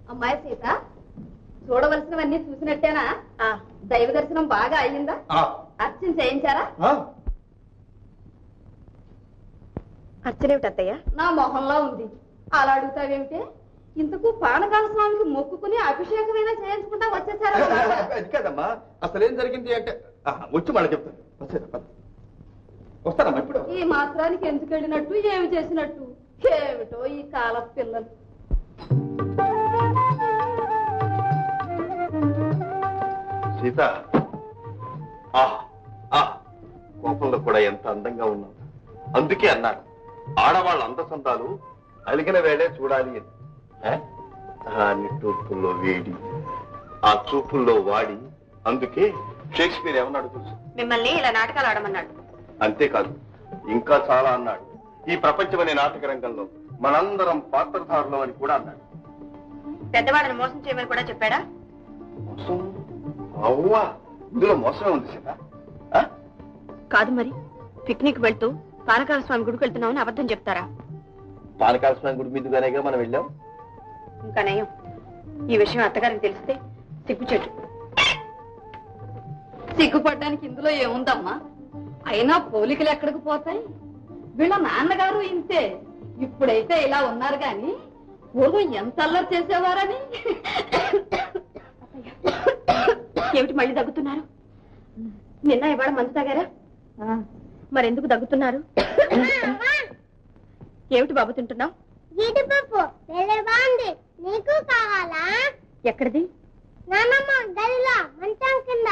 అమ్మాయి సీత, చూడవలసినవన్నీ చూసినట్టేనా? దైవ దర్శనం బాగా అయ్యిందా? అర్చన చేయించారా? అర్చనేమిటి అత్తయ్య? నా మొహంలో ఉంది. అలా అడుగుతావేమిటే? ఇంతకు పానకాల స్వామికి మొక్కుకుని అభిషేకమైనా చేయించుకుంటా వచ్చేసారా? అది కాదమ్మా, అసలేం జరిగింది అంటే వచ్చి మళ్ళీ చెప్తాను. వస్తానమ్మా ఇప్పుడు. ఈ మాత్రానికి ఎందుకు వెళ్ళినట్టు, ఏమి చేసినట్టు? ఏమిటో ఈ కాల పిల్లలు. సీత, కోపంలో కూడా ఎంత అందంగా ఉన్నావు. అందుకే అన్నాను, ఆడవాళ్ళ అందసంతాలు అలిగిన వేళే చూడాలి అని. ఆ నిట్టూర్పుల్లో వేడి, ఆ చూపుల్లో వాడి. అందుకే షేక్స్పియర్ ఏమన్నాడు తెలుసు? మిమ్మల్ని ఇలా నాటకాలు ఆడమన్నాడు. అంతేకాదు, ఇంకా చాలా అన్నాడు. ఈ ప్రపంచం అనే నాటక రంగంలో మనందరం పాత్రధారులం అని కూడా అన్నాడు. పెద్దవాళ్ళని మోసం చేయమని కూడా చెప్పాడా? మోసం? అవ్వా, ఇందులో మోసమే ఉంది సీత. కాదు మరి, పిక్నిక్ వెళ్తూ పానకాల స్వామి గుడికి వెళ్తున్నామని అబద్ధం చెప్తారా? పానకాల స్వామి గుడి మీదుగానేగా మనం వెళ్ళాం. ఇంకా నయం, ఈ విషయం అత్తగారికి తెలిస్తే సిగ్గుచెట్టు. సిగ్గుపడ్డానికి ఇందులో ఏముందమ్మా? అయినా పోలికలు ఎక్కడికి పోతాయి? వీళ్ళ నాన్నగారు ఇంతే. ఇప్పుడైతే ఇలా ఉన్నారు గాని పూర్వం ఎంత అల్లరి చేసేవారని. ఏమిటి మళ్ళీ దగ్గుతున్నారు? నిన్న ఇవాళ మందు తాగారా? మరెందుకు దగ్గుతున్నారు? ఏమిటి బాబు తింటున్నావు? జీడిపప్పు బాగుంది, నీకు కావాలా? ఎక్కడిది? నానమ్మ గదిలో మంచం కింద.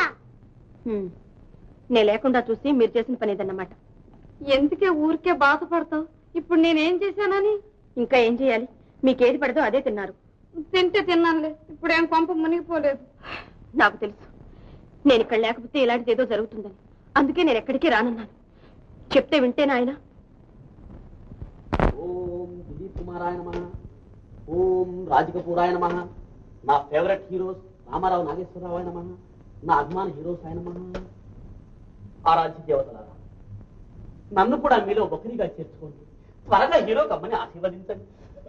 నేను లేకుండా చూసి మీరు చేసిన పని ఇదన్నమాట. ఎందుకే ఊరికే బాధపడతావు? ఇప్పుడు నేనేం చేశానని? ఇంకా ఏం చేయాలి? మీకేది పడదో అదే తిన్నారు. తింటే తిన్నానులే, ఇప్పుడు ఏం కొంప మునిగిపోలేదు. నాకు తెలుసు, నేను ఇక్కడ లేకపోతే ఇలాంటిది ఏదో జరుగుతుందని. అందుకే నేను ఎక్కడికి రానన్నాను. చెప్తే వింటేనా ఆయన? ఓం దిలీప్ కుమారాయ నమః, ఓం రాజకపూరాయ నమః, నా ఫేవరెట్ హీరోస్ రామారావు నాగేశ్వరరావు నమః, నా అభిమాన హీరోస్ ఆయన నమః. ఆరాధ్య దేవతలారా, నన్ను కూడా మీలో ఒకరిగా చేర్చుకోండి. త్వరగా హీరో కమ్మని ఆశీర్వదించండి.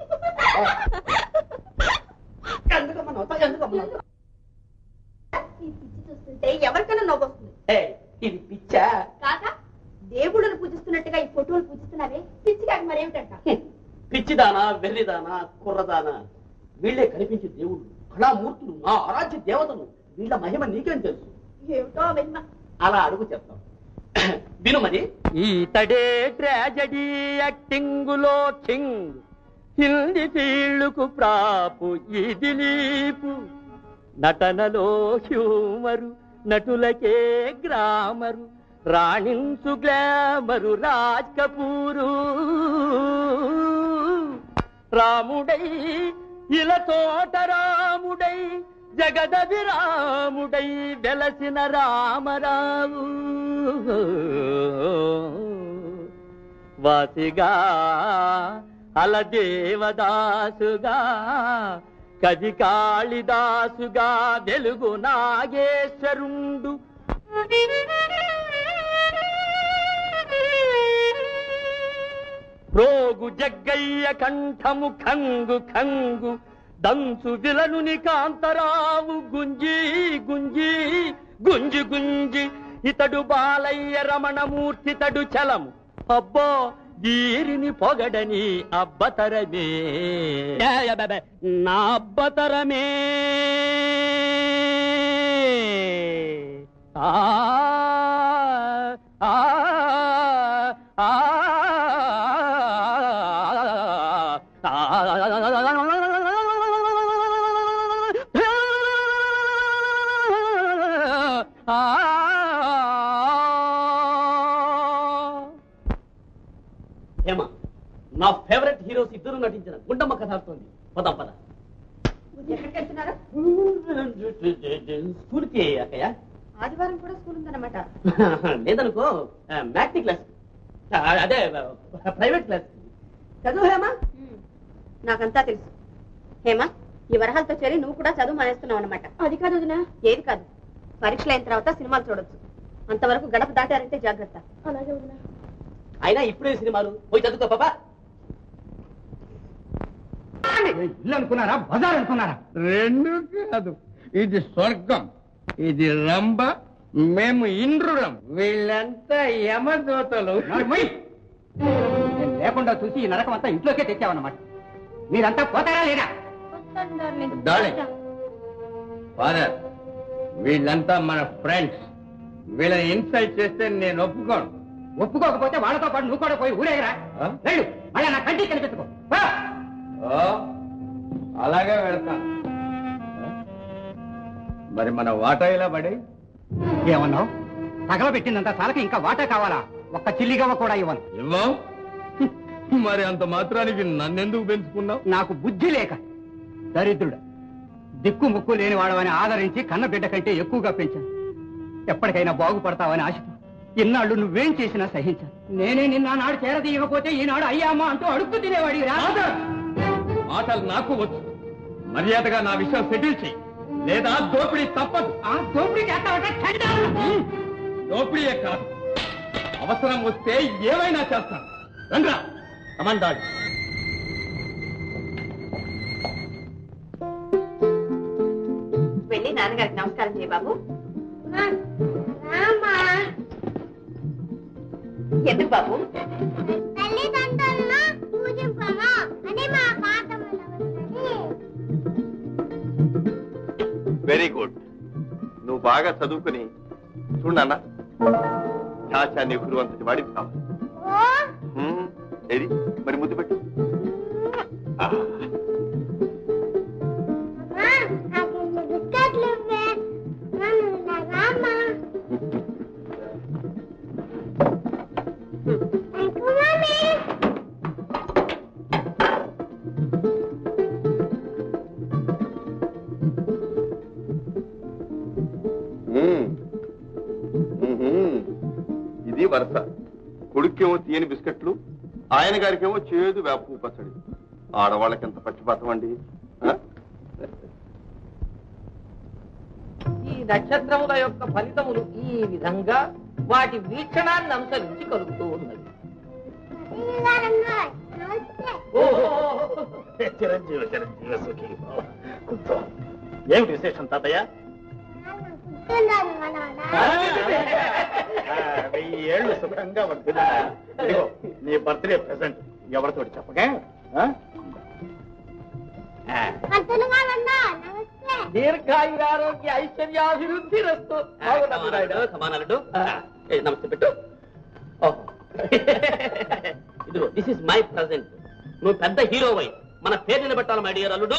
చూస్తుంటే ఎవరికైనా నవ్వొస్తుంది. ఇది పిచ్చా? కాక దేవుళ్ళను పూజిస్తున్నట్టుగా ఈ ఫోటోలు పూజిస్తున్నారే, పిచ్చి కాక మరేమిటంట? పిచ్చిదానా, వెర్రిదానా, కుర్రదానా, వీళ్లే కనిపించే దేవుళ్ళు, కళామూర్తులు, నా ఆరాధ్య దేవతలు. వీళ్ళ మహిమ నీకేం తెలుసు? ఏమిటో మహిమ. అలా అడుగు చెప్తాం, విను మరి. ఈతడే ట్రాజడీ యాక్టింగులో కింగ్, హిందీ ఫీల్డ్కు ప్రాపు ఈ దిలీపు, నటనలో హ్యూమరు, నటులకే గ్రామరు, రాణించు గ్లామరు రాజ్ కపూరు. రాముడై ఇలా తోట రాముడై, జగద విరాముడై వెలసిన రామరావు, వాసిగా అల దేవదాసుగా, కవి కాళిదాసుగా, వెలుగు నాగేశ్వరుండు. రోగు జగ్గయ్య కంఠము ఖంగు ఖంగు, దంచు విలనుని కాంతరావు గుంజి గుంజి గుంజి గుంజి, ఇతడు బాలయ్య రమణమూర్తి తడు చలము. అబ్బో వీరిని పొగడని అబ్బతరమే, నా అబ్బతరమే. ఆ ఆ ఆ హేమ, నా ఫేవరెట్ హీరోస్ ఇద్దరు నటించిన గుండమ్మ కథ వస్తుంది. పదం పద. ఎక్కడికి వెళ్తున్నారు? స్కూల్కి అక్కయ్య. ఆదివారం కూడా స్కూల్ ఉందన్నమాట. లేదనుకో, మ్యాథ్ని క్లాస్, అదే ప్రైవేట్ క్లాస్. చదువు హేమ. నాకంతా తెలుసు. హేమ, ఈ వరహాలతో చేరి నువ్వు కూడా చదువు మానేస్తున్నావు అన్నమాట. అది కాదు వదినా. ఏది కాదు, పరీక్షలు అయిన తర్వాత సినిమాలు చూడొచ్చు. అంతవరకు గడప దాటారంటే జాగ్రత్త. అలాగే వదినా. అయినా ఇప్పుడే సినిమాలు, పోయి చదువుకో పాపా. ఇల్లు అనుకున్నారా బజార్ అనుకున్నారా? రెండు కాదు, ఇది స్వర్గం, ఇది రంభ, మేము ఇంద్రులం, వీళ్ళంతా యమదూతలు. నేను లేకుండా చూసి ఈ నరకం అంతా ఇంట్లోకే తెచ్చావన్నమాట. మీరంతా పోతారా లేదా? ఫాదర్, వీళ్ళంతా మన ఫ్రెండ్స్, వీళ్ళని ఇన్సల్ట్ చేస్తే నేను ఒప్పుకోను. ఒప్పుకోకపోతే వాళ్ళతో పాటు నువ్వు కూడా పోయి ఊరేగరా. లేడు మళ్ళీ నా కంటికి కనిపించుకో. అలాగే వెళ్తాను. మరి మన వాటా ఇలా పడి ఏమన్నావు? తగలబెట్టిందంతా చాలక ఇంకా వాటా కావాలా? ఒక్క చిల్లిగవ్వ కూడా ఇవ్వను. ఇవ్వం? మరి అంత మాత్రానికి నన్నెందుకు పెంచుకున్నావు? నాకు బుద్ధి లేక. దరిద్రుడు, దిక్కు ముక్కు లేని వాడవని ఆదరించి కన్న బిడ్డ కంటే ఎక్కువగా పెంచాను. ఎప్పటికైనా బాగుపడతావని ఆశతో ఇన్నాళ్ళు నువ్వేం చేసినా సహించాను. నేనే నిన్న నాడు చేరదీయకపోతే ఈనాడు అయ్యామా అంటూ అడుగు తినేవాడి. మాటలు నాకు వచ్చు. మర్యాదగా నా విషయం సెటిల్ చేయి, లేదా దోపిడీ తప్పదు. ఆ దోపిడీ చేస్తావంటే దోపిడీయే కాదు, అవసరం వస్తే ఏమైనా చేస్తాను. రండ్రా కమాండాడు. వెళ్ళి నాన్నగారికి నమస్కారం చేయ బాబు. ఎందుకు బాబు? తల్లిదండ్రులను పూజింపము అని మా పాఠములో ఉన్నది. Very good. నువ్వు బాగా చదువుకుని చూడన్నా, చాచా నెహ్రూ అంతటి వాడికి కావాలి. ఏది మరి ముద్దు పెట్టు. బిస్కెట్లు ఇవ్వే. రామ్మా. ఇది వరుస. కొడుకేమో తీయని బిస్కెట్లు, ఆయన గారికేమో చేదు వేపు పచ్చడి. ఆడవాళ్ళకి ఎంత పచ్చిపాతం అండి. ఈ నక్షత్రముల యొక్క ఫలితములు ఈ విధంగా వాటి వీక్షణాన్ని అనుసరించి కలుగుతూ ఉన్నది. చిరంజీవి చిరంజీవి సుఖీ కూర్చో. ఏమిటి విశేషం తాతయ్య? 1000 ఏళ్ళు సుఖంగా వర్తిల్లా. ఇదిగో నీ బర్త్డే ప్రెసెంట్. ఎవరితోటి చెప్పగా? దీర్ఘాయురారోగ్య ఐశ్వర్యాభివృద్ధి రస్తు. సమానాలు నమస్తే పెట్టు. ఇదిగో దిస్ ఇస్ మై ప్రెసెంట్. నువ్వు పెద్ద హీరో అయి మన పేరు నిలబెట్టాలి మై డియర్ అల్లుడు.